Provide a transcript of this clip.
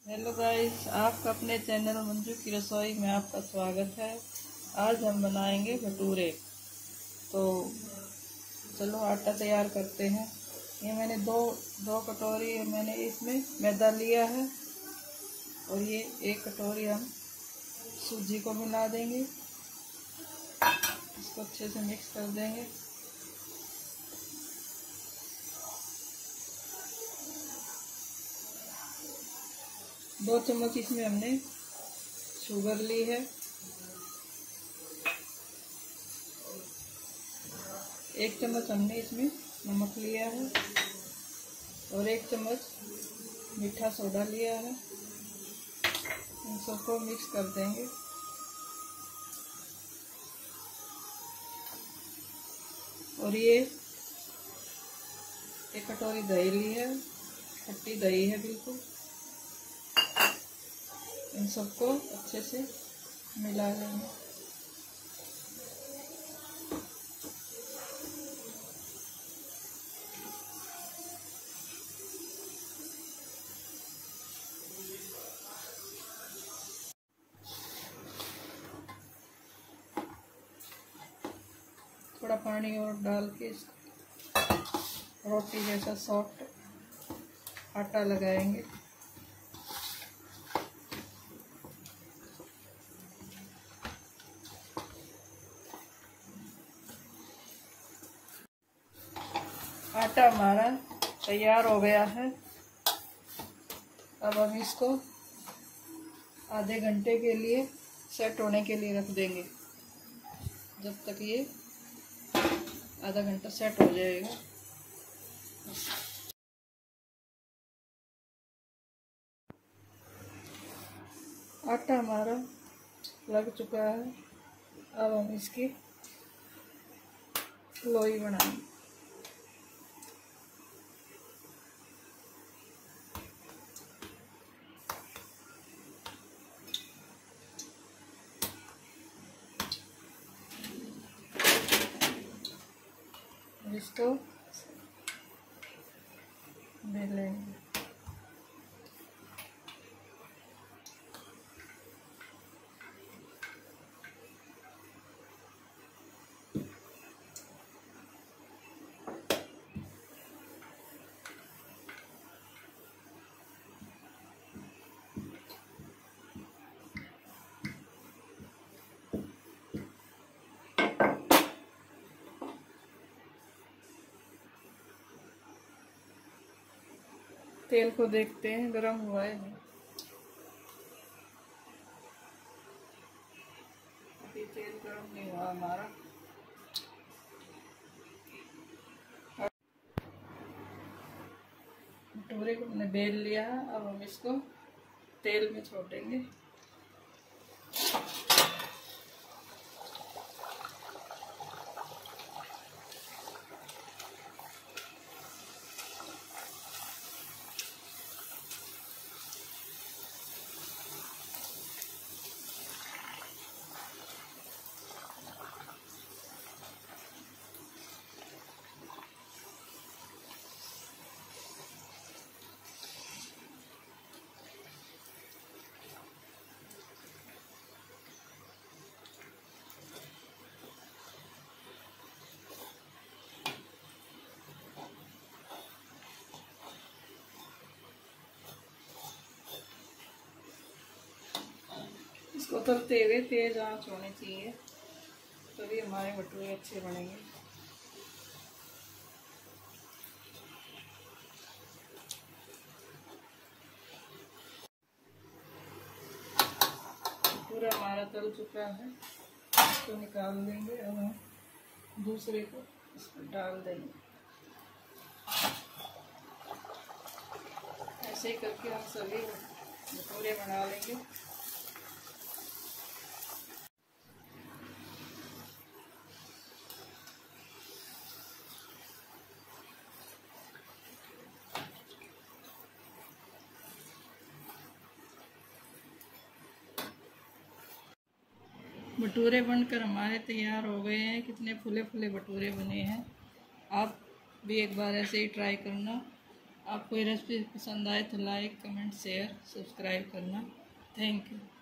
Hello guys, आपका अपने channel Manju की रसोई में आपका स्वागत है। आज हम बनाएंगे भटूरे। तो चलो आटा तैयार करते हैं। ये मैंने दो कटोरी मैंने इसमें मैदा लिया है और ये एक कटोरी हम सूजी को मिला देंगे। इसको अच्छे से मिक्स कर देंगे। दो चम्मच इसमें हमने शुगर ली है। एक चम्मच हमने इसमें नमक लिया है और एक चम्मच मीठा सोडा लिया है। इन सबको मिक्स कर देंगे। और ये एक कटोरी दही ली है, खट्टी दही है बिल्कुल। इन सबको अच्छे से मिला लेंगे। थोड़ा पानी और डाल के रोटी जैसा सॉफ्ट आटा लगाएंगे। आटा हमारा तैयार हो गया है। अब हम इसको आधे घंटे के लिए सेट होने के लिए रख देंगे, जब तक ये आधा घंटा सेट हो जाएगा। आटा हमारा लग चुका है। अब हम इसकी लोई बनाएंगे। इसको बेलेंगे। तेल को देखते हैं गरम हुआ है नहीं। अभी तेल गरम नहीं हुआ हमारा। भटूरे को हमने बेल लिया है। अब हम इसको तेल में छोड़ेंगे। इसको तलते हुए तेज आंच होनी चाहिए, तभी हमारे भटूरे अच्छे बनेंगे। पूरा हमारा तल चुका है। इसको निकाल देंगे। अब हम दूसरे को इस पर डाल देंगे। ऐसे ही करके हम सभी भटूरे बना लेंगे। भटूरे बनकर हमारे तैयार हो गए हैं। कितने फूले फूले भटूरे बने हैं। आप भी एक बार ऐसे ही ट्राई करना। आपको ये रेसिपी पसंद आए तो लाइक, कमेंट, शेयर, सब्सक्राइब करना। Thank you.